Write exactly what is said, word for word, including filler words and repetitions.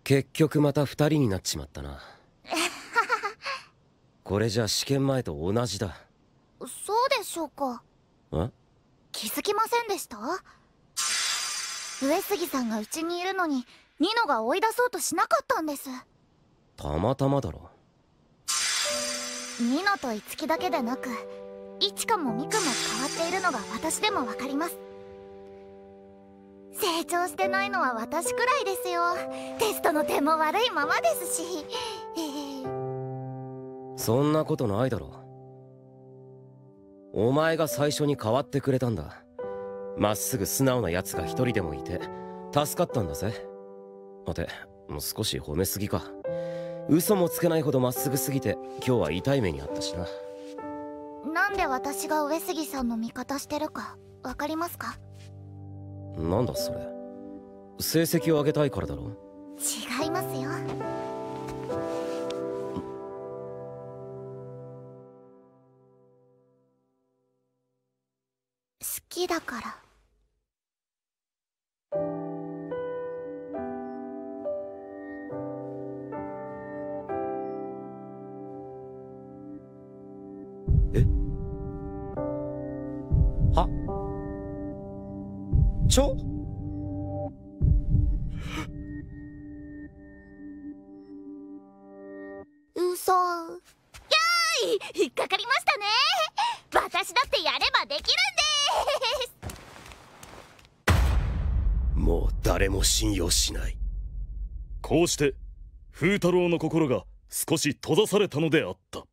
結局また二人になっちまったな。これじゃ試験前と同じだ。 そうでしょうか。 ん？ 気づきませんでした？上杉さんがうちにいるのにニノが追い出そうとしなかったんです。 たまたまだろ。 ニノとイツキだけでなくイチカもミクも変わっているのが私でもわかります。成長してないのは私くらいですよ。テストの点も悪いままですし。 そんなことないだろ。お前が最初に変わってくれたんだ。まっすぐ素直なやつが一人でもいて助かったんだぜ。あて、もう少し褒めすぎか。嘘もつけないほどまっすぐすぎて今日は痛い目にあったしな。 なんで私が上杉さんの味方してるかわかりますか？ なんだそれ。成績を上げたいからだろ。 違いますよ。好きだから。 え？は？ちょ？ 嘘。やーい、引っかかりましたね。私だってやればできるんです。 もう誰も信用しない。 こうして風太郎の心が少し閉ざされたのであった。